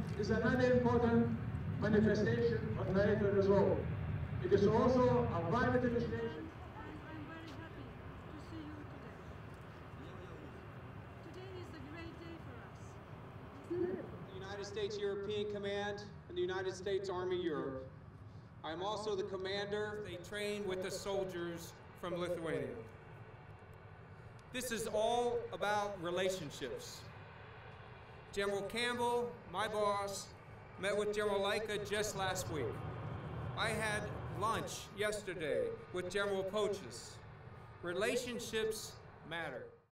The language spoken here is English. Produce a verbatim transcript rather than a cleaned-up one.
is another important manifestation of NATO resolve. It is also a private initiative. I'm very happy to see you today. Today is a great day for us. The United States European Command and the United States Army Europe. I am also the commander. They train with the soldiers from Lithuania. This is all about relationships. General Campbell, my boss, met with General Laika just last week. I had lunch yesterday with General Pochis. Relationships matter.